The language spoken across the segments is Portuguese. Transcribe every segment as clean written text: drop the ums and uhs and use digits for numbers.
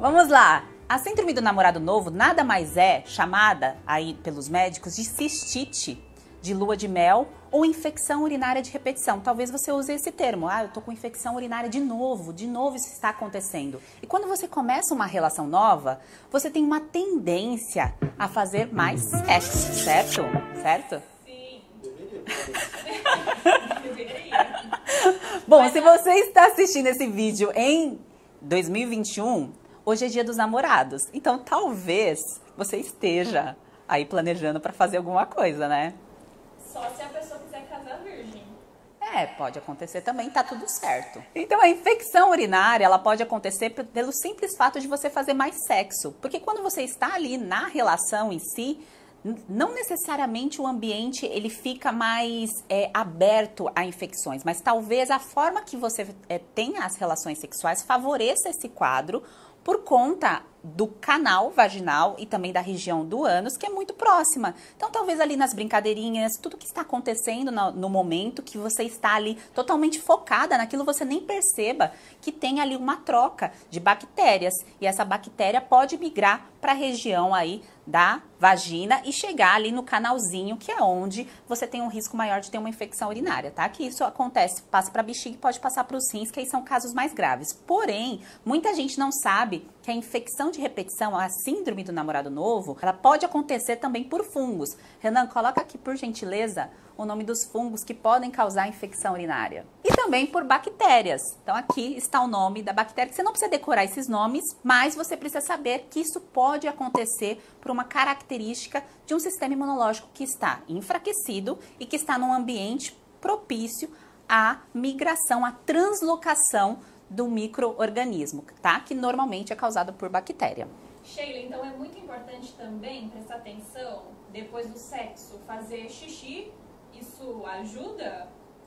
Vamos lá. A síndrome do namorado novo nada mais é chamada aí pelos médicos de cistite de lua de mel ou infecção urinária de repetição. Talvez você use esse termo. Ah, eu tô com infecção urinária de novo isso está acontecendo. E quando você começa uma relação nova, você tem uma tendência a fazer mais sexo, certo? Certo? Sim. Bom, se você está assistindo esse vídeo em 2021, hoje é dia dos namorados. Então, talvez você esteja aí planejando para fazer alguma coisa, né? Só se a pessoa quiser casar virgem. É, pode acontecer também, tá tudo certo. Então, a infecção urinária, ela pode acontecer pelo simples fato de você fazer mais sexo. Porque quando você está ali na relação em si, não necessariamente o ambiente ele fica mais aberto a infecções, mas talvez a forma que você tenha as relações sexuais favoreça esse quadro por conta do canal vaginal e também da região do ânus, que é muito próxima. Então, talvez ali nas brincadeirinhas, tudo que está acontecendo no momento que você está ali totalmente focada naquilo, você nem perceba que tem ali uma troca de bactérias. E essa bactéria pode migrar para a região aí da vagina e chegar ali no canalzinho, que é onde você tem um risco maior de ter uma infecção urinária, tá? Que isso acontece, passa para a bexiga e pode passar para os rins, que aí são casos mais graves. Porém, muita gente não sabe que a infecção de repetição, a síndrome do namorado novo, ela pode acontecer também por fungos. Renan, coloca aqui, por gentileza, o nome dos fungos que podem causar infecção urinária. E também por bactérias. Então aqui está o nome da bactéria, que você não precisa decorar esses nomes, mas você precisa saber que isso pode acontecer por uma característica de um sistema imunológico que está enfraquecido e que está num ambiente propício à migração, à translocação do micro-organismo, tá? Que normalmente é causado por bactéria. Sheila, então é muito importante também prestar atenção, depois do sexo, fazer xixi. Isso ajuda?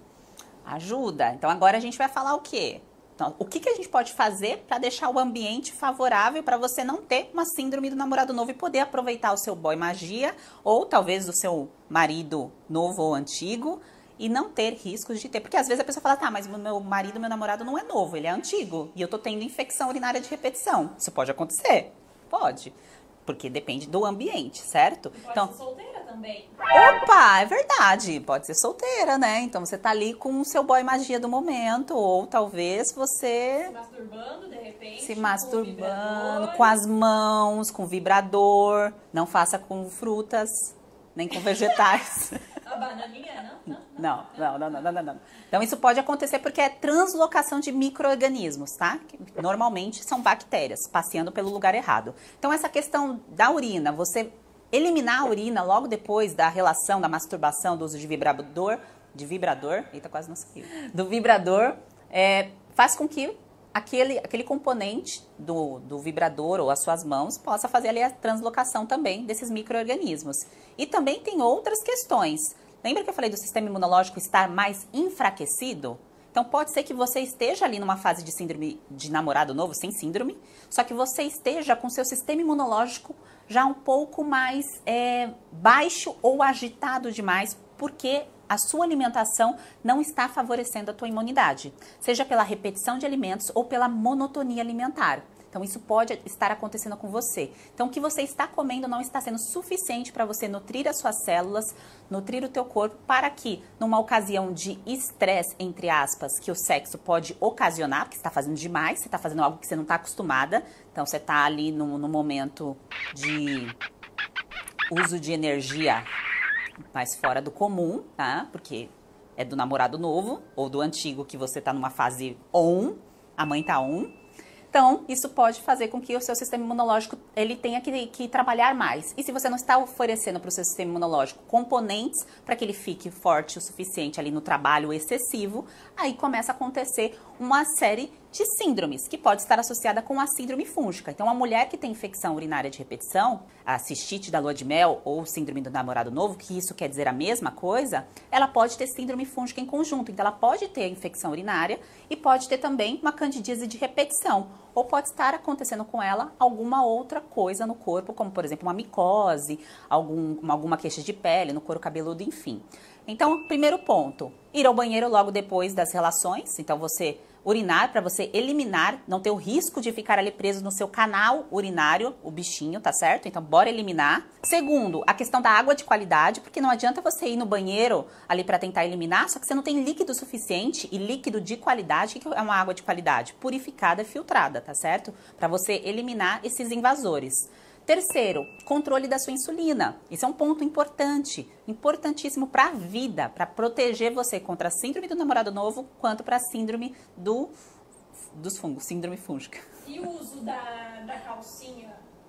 Ajuda. Então agora a gente vai falar o quê? Então, o que a gente pode fazer para deixar o ambiente favorável para você não ter uma síndrome do namorado novo e poder aproveitar o seu boy magia ou talvez o seu marido novo ou antigo e não ter riscos de ter. Porque às vezes a pessoa fala, tá, mas meu marido, meu namorado não é novo, ele é antigo e eu tô tendo infecção urinária de repetição. Isso pode acontecer? Pode. Porque depende do ambiente, certo? E pode ser solteira também. Opa, é verdade. Pode ser solteira, né? Então você tá ali com o seu boy magia do momento. Ou talvez você... Se masturbando, de repente. Se masturbando, com as mãos, com vibrador. Não faça com frutas, nem com vegetais. A bananinha, não? Não. Então, isso pode acontecer porque é translocação de micro-organismos, tá? Que normalmente são bactérias, passeando pelo lugar errado. Então, essa questão da urina, você eliminar a urina logo depois da relação, da masturbação, do uso de vibrador, eita, quase não saiu, do vibrador, faz com que aquele componente do vibrador ou as suas mãos possa fazer ali a translocação também desses micro-organismos. E também tem outras questões. Lembra que eu falei do sistema imunológico estar mais enfraquecido? Então pode ser que você esteja ali numa fase de síndrome de namorado novo, sem síndrome, só que você esteja com seu sistema imunológico já um pouco mais baixo ou agitado demais, porque a sua alimentação não está favorecendo a tua imunidade, seja pela repetição de alimentos ou pela monotonia alimentar. Então, isso pode estar acontecendo com você. Então, o que você está comendo não está sendo suficiente para você nutrir as suas células, nutrir o teu corpo, para que, numa ocasião de estresse, entre aspas, que o sexo pode ocasionar, porque você está fazendo demais, você está fazendo algo que você não está acostumada, então você está ali no momento de uso de energia mais fora do comum, tá? Porque é do namorado novo ou do antigo que você está numa fase on, a mãe tá on. Então, isso pode fazer com que o seu sistema imunológico ele tenha que trabalhar mais. E se você não está oferecendo para o seu sistema imunológico componentes para que ele fique forte o suficiente ali no trabalho excessivo, aí começa a acontecer uma série de síndromes, que pode estar associada com a síndrome fúngica. Então, a mulher que tem infecção urinária de repetição, a cistite da lua de mel ou síndrome do namorado novo, que isso quer dizer a mesma coisa, ela pode ter síndrome fúngica em conjunto. Então, ela pode ter infecção urinária e pode ter também uma candidíase de repetição. Ou pode estar acontecendo com ela alguma outra coisa no corpo, como, por exemplo, uma micose, alguma queixa de pele, no couro cabeludo, enfim. Então, primeiro ponto, ir ao banheiro logo depois das relações. Então, você urinar para você eliminar, não ter o risco de ficar ali preso no seu canal urinário, o bichinho, tá certo? Então, bora eliminar. Segundo, a questão da água de qualidade, porque não adianta você ir no banheiro ali para tentar eliminar, só que você não tem líquido suficiente e líquido de qualidade. O que é uma água de qualidade? Purificada e filtrada, tá certo? Para você eliminar esses invasores. Terceiro, controle da sua insulina. Esse é um ponto importante, importantíssimo para a vida, para proteger você contra a síndrome do namorado novo, quanto para a síndrome dos fungos, síndrome fúngica. E o uso da calcinha,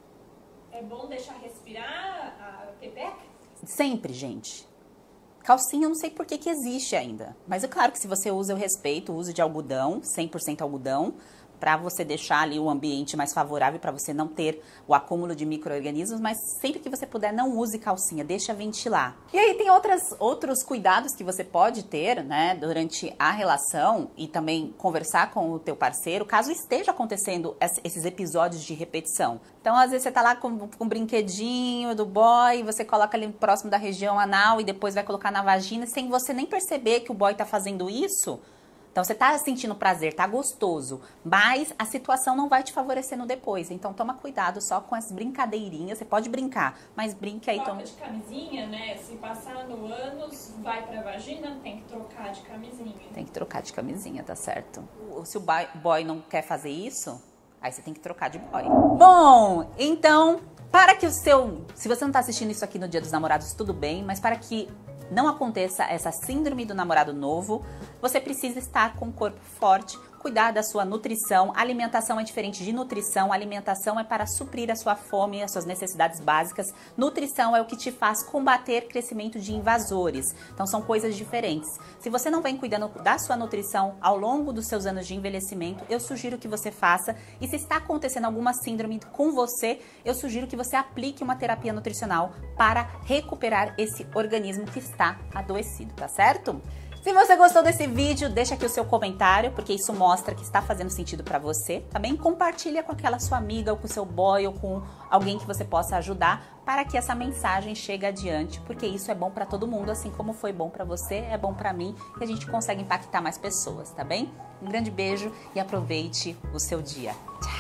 é bom deixar respirar a pepeca? Sempre, gente. Calcinha eu não sei por que existe ainda, mas é claro que se você usa, eu respeito o uso de algodão, 100% algodão, para você deixar ali o ambiente mais favorável, para você não ter o acúmulo de micro-organismos, mas sempre que você puder, não use calcinha, deixa ventilar. E aí tem outros cuidados que você pode ter, né, durante a relação e também conversar com o teu parceiro, caso esteja acontecendo esses episódios de repetição. Então, às vezes você tá lá com um brinquedinho do boy, você coloca ali próximo da região anal e depois vai colocar na vagina, sem você nem perceber que o boy tá fazendo isso. Então, você tá sentindo prazer, tá gostoso, mas a situação não vai te favorecendo depois. Então, toma cuidado só com as brincadeirinhas. Você pode brincar, mas brinque aí. Troca de camisinha, né? Se passar no ânus, vai pra vagina, tem que trocar de camisinha. Tem que trocar de camisinha, tá certo? Se o boy não quer fazer isso, aí você tem que trocar de boy. Bom, então, para que se você não tá assistindo isso aqui no Dia dos Namorados, tudo bem, mas para que não aconteça essa síndrome do namorado novo, você precisa estar com o corpo forte, cuidar da sua nutrição. Alimentação é diferente de nutrição. Alimentação é para suprir a sua fome e as suas necessidades básicas. Nutrição é o que te faz combater crescimento de invasores. Então são coisas diferentes. Se você não vem cuidando da sua nutrição ao longo dos seus anos de envelhecimento, eu sugiro que você faça. E se está acontecendo alguma síndrome com você, eu sugiro que você aplique uma terapia nutricional para recuperar esse organismo que está adoecido, tá certo? Se você gostou desse vídeo, deixa aqui o seu comentário, porque isso mostra que está fazendo sentido para você. Também compartilha com aquela sua amiga, ou com o seu boy, ou com alguém que você possa ajudar, para que essa mensagem chegue adiante, porque isso é bom para todo mundo, assim como foi bom para você, é bom para mim, e a gente consegue impactar mais pessoas, tá bem? Um grande beijo e aproveite o seu dia. Tchau!